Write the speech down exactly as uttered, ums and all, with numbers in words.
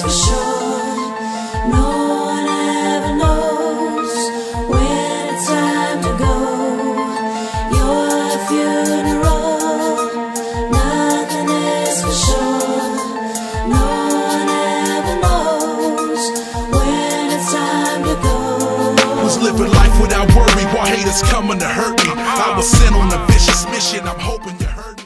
for sure. No one ever knows when it's time to go. Your funeral, nothing is for sure. No one ever knows when it's time to go. Was living life without worry while haters coming to hurt me. I was sent on a vicious mission, I'm hoping you heard me.